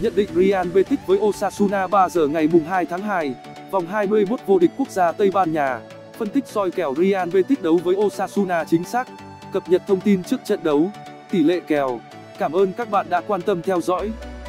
Nhận định Real Betis với Osasuna 3 giờ ngày 2 tháng 2, vòng 21 vô địch quốc gia Tây Ban Nha. Phân tích soi kèo Real Betis đấu với Osasuna chính xác. Cập nhật thông tin trước trận đấu, tỷ lệ kèo. Cảm ơn các bạn đã quan tâm theo dõi.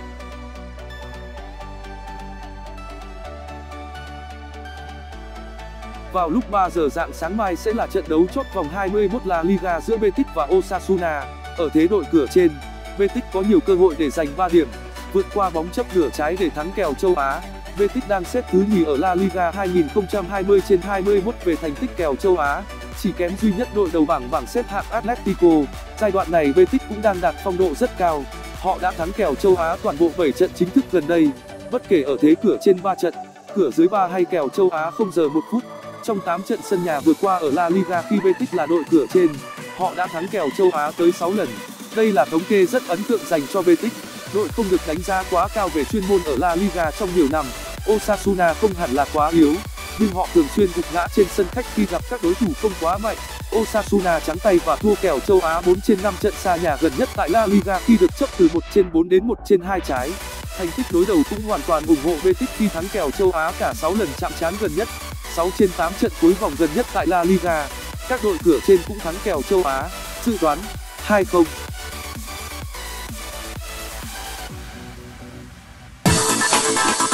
Vào lúc 3 giờ rạng sáng mai sẽ là trận đấu chốt vòng 21 La Liga giữa Betis và Osasuna. Ở thế đội cửa trên, Betis có nhiều cơ hội để giành 3 điểm, vượt qua bóng chấp nửa trái để thắng kèo châu Á. Betis đang xếp thứ nhì ở La Liga 2020/21 về thành tích kèo châu Á, chỉ kém duy nhất đội đầu bảng xếp hạng Atletico. Giai đoạn này Betis cũng đang đạt phong độ rất cao. Họ đã thắng kèo châu Á toàn bộ 7 trận chính thức gần đây, bất kể ở thế cửa trên 3 trận, cửa dưới 3 hay kèo châu Á 0 giờ 1 phút. Trong 8 trận sân nhà vừa qua ở La Liga khi Betis là đội cửa trên, họ đã thắng kèo châu Á tới 6 lần. Đây là thống kê rất ấn tượng dành cho Betis. Đội không được đánh giá quá cao về chuyên môn ở La Liga trong nhiều năm. Osasuna không hẳn là quá yếu, nhưng họ thường xuyên gục ngã trên sân khách khi gặp các đối thủ không quá mạnh. Osasuna trắng tay và thua kèo châu Á 4 trên 5 trận xa nhà gần nhất tại La Liga khi được chấp từ 1/4 đến 1/2 trái. Thành tích đối đầu cũng hoàn toàn ủng hộ Betis khi thắng kèo châu Á cả 6 lần chạm trán gần nhất. 6 trên 8 trận cuối vòng gần nhất tại La Liga, các đội cửa trên cũng thắng kèo châu Á. Dự đoán 2-0.